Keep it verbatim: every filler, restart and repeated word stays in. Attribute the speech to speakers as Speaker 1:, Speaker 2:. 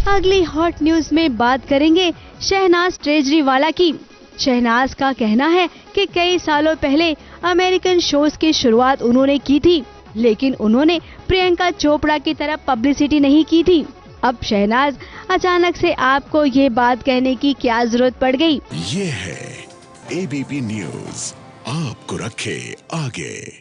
Speaker 1: अगली hot news में बात करेंगे शहनाज ट्रेजरीवाला की। शहनाज का कहना है कि कई सालों पहले अमेरिकन शोज की शुरुआत उन्होंने की थी, लेकिन उन्होंने प्रियंका चोपड़ा की तरह पब्लिसिटी नहीं की थी। अब शहनाज अचानक से आपको ये बात कहने की क्या जरूरत पड़ गई?
Speaker 2: ये है एबीपी न्यूज, आपको रखे आगे।